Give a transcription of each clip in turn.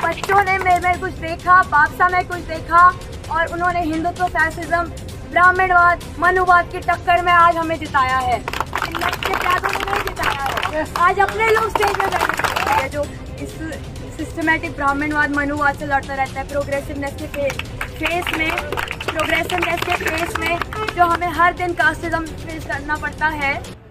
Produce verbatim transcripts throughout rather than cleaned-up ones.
बच्चों ने मेरे में कुछ देखा, बादशाह में कुछ देखा और उन्होंने हिंदुत्व, फैसिज्म, ब्राह्मणवाद, मनुवाद की टक्कर में आज हमें जिताया है। नहीं जिताया है, आज अपने लोग स्टेज में बैठे हैं जो इस सिस्टमैटिक ब्राह्मणवाद, मनुवाद से लड़ता रहता है। प्रोग्रेसिवनेस के फेस में प्रोग्रेसिवनेस के फेस में जो हमें हर दिन कास्टिज्म फेस करना पड़ता है।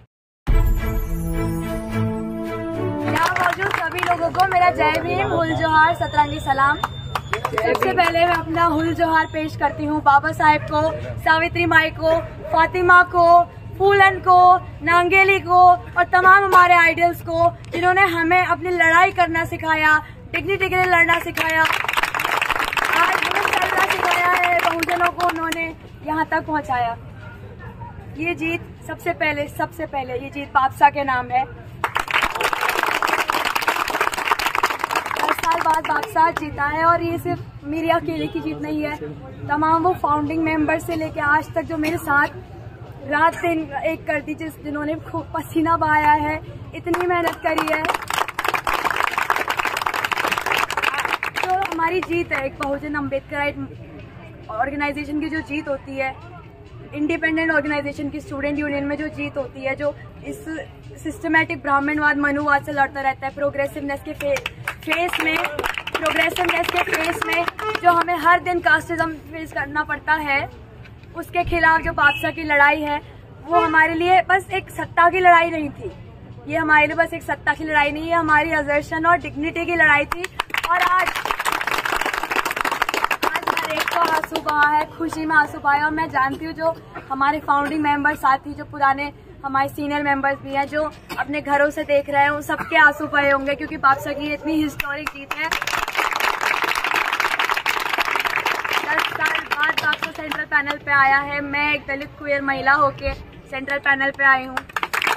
यहाँ मौजूद सभी लोगों को मेरा जय भीम, हुल जोहार, सतरंगी सलाम। सबसे पहले मैं अपना हुल जोहार पेश करती हूँ बाबा साहेब को, सावित्री माई को, फातिमा को, फूलन को, नांगेली को और तमाम हमारे आइडल्स को, जिन्होंने हमें अपनी लड़ाई करना सिखाया, डिग्निटी के लिए लड़ना सिखाया, आज हमें चलना सिखाया है। बहुजनों को उन्होंने यहाँ तक पहुँचाया। ये जीत सबसे पहले सबसे पहले ये जीत बादशाह के नाम है। दस साल बाद बादशाह जीता है और ये सिर्फ मेरी अकेले की जीत नहीं है। तमाम वो फाउंडिंग मेंबर से लेके आज तक जो मेरे साथ रात दिन एक कर दी, जिस जिन्होंने खूब पसीना बहाया है, इतनी मेहनत करी है, तो हमारी जीत है। एक बहुजन अम्बेडकराइट ऑर्गेनाइजेशन की जो जीत होती है, इंडिपेंडेंट ऑर्गेनाइजेशन की स्टूडेंट यूनियन में जो जीत होती है, जो इस सिस्टमैटिक ब्राह्मणवाद, मनुवाद से लड़ता रहता है। प्रोग्रेसिवनेस के फे, फेस में प्रोग्रेसिवनेस के फेस में जो हमें हर दिन कास्टिज्म फेस करना पड़ता है, उसके खिलाफ जो बादशाह की लड़ाई है, वो हमारे लिए बस एक सत्ता की लड़ाई नहीं थी। ये हमारे लिए बस एक सत्ता की लड़ाई नहीं है, हमारी असर्शन और डिग्निटी की लड़ाई थी। और आज आज हर एक को आंसू बहा है, खुशी में आंसू बहा है। और मैं जानती हूँ जो हमारे फाउंडिंग मेंबर साथी, जो पुराने हमारे सीनियर मेंबर्स भी हैं, जो अपने घरों से देख रहे हैं, उन सबके आंसू बहे होंगे, क्योंकि बादशाह की इतनी हिस्टोरिक जीत है। दस साल बाद बादशाह सेंट्रल पैनल पे आया है। मैं एक दलित क्वेयर महिला होके सेंट्रल पैनल पे आई हूँ।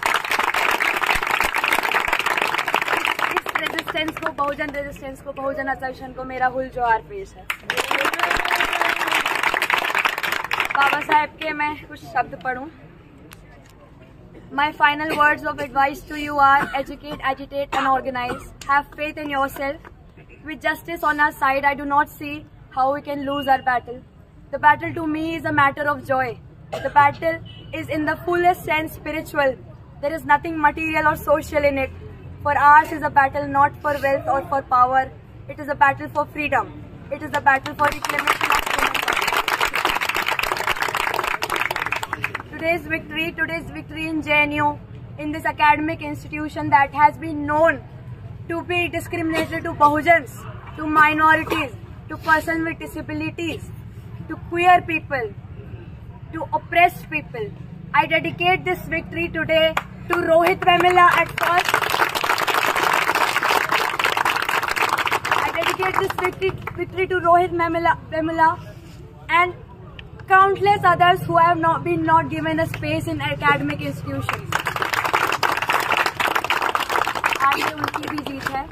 इस रेजिस्टेंस को, बहुजन रेजिस्टेंस को, बहुजन असर्शन को मेरा हुल जोहार पेश है। बाबा साहेब के मैं कुछ शब्द पढ़ूं। My final words of advice to you are: educate, agitate and organize. Have faith in yourself. With justice on our side, I do not see how we can lose our battle. The battle to me is a matter of joy. The battle is in the fullest sense spiritual. There is nothing material or social in it. For ours is a battle not for wealth or for power. It is a battle for freedom. It is a battle for reclamation of human rights. Today's victory, today's victory in J N U, in this academic institution that has been known to be discriminatory to Bahujans, to minorities, to persons with disabilities, to queer people, to oppressed people. I dedicate this victory today to Rohit Vemula at first. I dedicate this victory, victory to Rohit Vemula, Vemula and countless others who have not been not given a space in academic institutions. आज ये उनकी भी जीत है।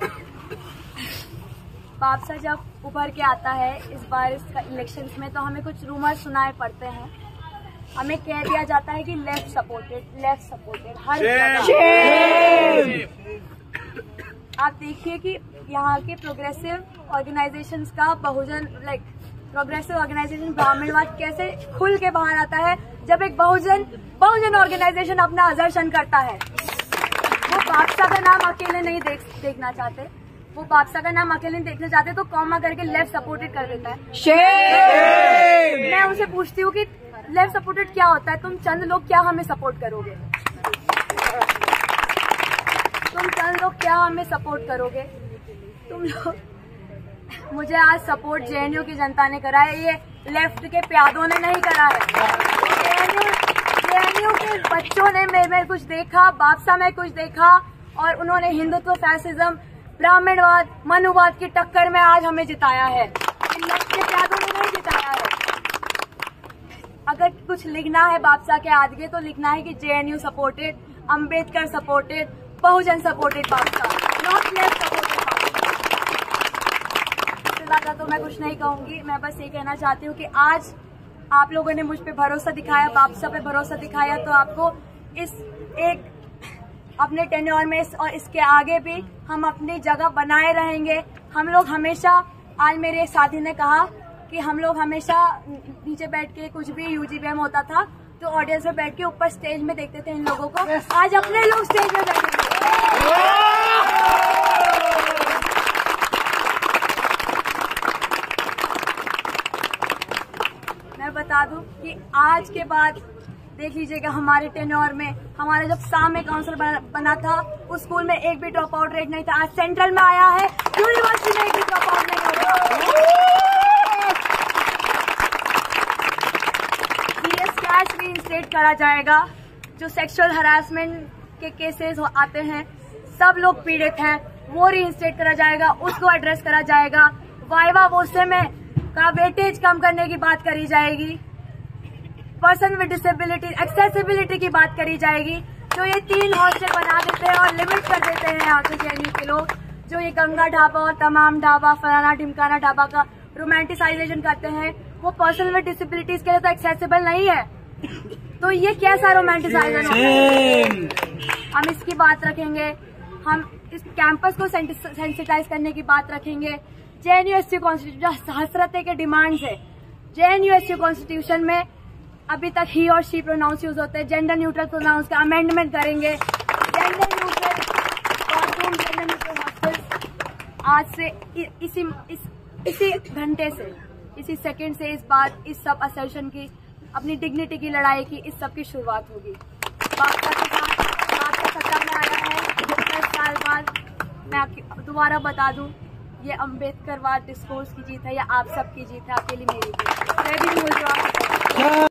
बादशाह जब उभर के आता है इस बार इस इलेक्शंस में, तो हमें कुछ रूमर सुनाए पड़ते हैं। हमें कह दिया जाता है कि लेफ्ट सपोर्टेड, लेफ्ट सपोर्टेड हर जगह। आप देखिए कि यहाँ के प्रोग्रेसिव ऑर्गेनाइजेशंस का बहुजन लाइक प्रोग्रेसिव ऑर्गेनाइजेशन ब्राह्मणवाद कैसे खुल के बाहर आता है, जब एक बहुजन बहुजन ऑर्गेनाइजेशन अपना असर्शन करता है। वो बादशाह का नाम अकेले नहीं देख देखना चाहते, वो बादशाह का नाम अकेले नहीं देखना चाहते, तो कॉमा करके लेफ्ट सपोर्टेड कर देता है। मैं उनसे पूछती हूँ कि लेफ्ट सपोर्टेड क्या होता है? तुम चंद लोग क्या हमें सपोर्ट करोगे? तुम चंद लोग क्या हमें सपोर्ट करोगे? तुम लोग मुझे आज सपोर्ट जे एन यू की जनता ने करा है, ये लेफ्ट के प्यादों ने नहीं करा है। J N U J N U के बच्चों ने मेरे में कुछ देखा, बादशाह में कुछ देखा और उन्होंने हिंदुत्व, फैसिज्म, ब्राह्मणवाद, मनुवाद की टक्कर में आज हमें जिताया है। इन लेफ्ट के प्यादों ने नहीं जिताया है। अगर कुछ लिखना है बादशाह के आगे, तो लिखना है कि J N U supported, Ambedkar supported, Bahujan supported बादशाह, नॉट लेफ्ट सपोर्टेड बादशाह। ज्यादा तो मैं कुछ नहीं कहूंगी। मैं बस ये कहना चाहती हूँ कि आज आप लोगों ने मुझ पे भरोसा दिखाया, बादशाह पे भरोसा दिखाया, तो आपको इस एक अपने टेन्योर में इस और इसके आगे भी हम अपनी जगह बनाए रहेंगे। हम लोग हमेशा, आज मेरे एक साथी ने कहा कि हम लोग हमेशा नीचे बैठ के कुछ भी यूजीबीएम होता था तो ऑडियंस में बैठ के ऊपर स्टेज में देखते थे इन लोगों को। आज अपने लोग स्टेज में बैठेंगे। मैं बता दूं कि आज के बाद देख लीजिएगा, हमारे टेन्योर में हमारा जब साम में काउंसिल बना था उस स्कूल में एक भी ड्रॉप आउट रेट नहीं था। आज सेंट्रल में आया है, यूनिवर्सिटी में एक भी ड्रॉप आउट नहीं होगा। बीएस कैश रीइंस्टेट करा जाएगा। जो सेक्सुअल हरासमेंट के केसेस आते हैं, सब लोग पीड़ित हैं, वो रीइंस्टेट करा जाएगा, उसको एड्रेस करा जाएगा। वाइवा वोसे में का वेटेज कम करने की बात करी जाएगी। पर्सन विद डिसेबिलिटी एक्सेसिबिलिटी की बात करी जाएगी। जो ये तीन हॉस्टल बना देते हैं और लिमिट कर देते हैं यहाँ के जेएनयू के लोग, जो ये गंगा ढाबा और तमाम ढाबा, फलाना ढिमकाना ढाबा का रोमांटिसाइजेशन करते हैं, वो पर्सन विद डिसेबिलिटीज के लिए तो एक्सेसिबल नहीं है। तो ये कैसा रोमांटिसाइजेशन है? हम इसकी बात रखेंगे। हम इस कैंपस को सेंसिटाइज करने की बात रखेंगे। जेएनयूएसयू कॉन्स्टिट्यूशन हसरते के डिमांड्स है। जेएनयूएसयू कॉन्स्टिट्यूशन में अभी तक ही और शी प्रोनाउंस यूज होते हैं। जेंडर न्यूट्रल प्रोनाउंस का अमेंडमेंट करेंगे। Gender neutral bathroom, gender neutral hostel आज से इ, इसी इस, इसी घंटे से, इसी सेकंड से इस बात, इस सब असर्शन की, अपनी डिग्निटी की लड़ाई की, इस सब की शुरुआत होगी। बात का सत्ता में आया है दस साल बाद। मैं दोबारा बता दूं, ये अम्बेडकरवाद डिस्कोर्स की जीत है या आप सबकी जीत है, अकेली मेरी जीत है।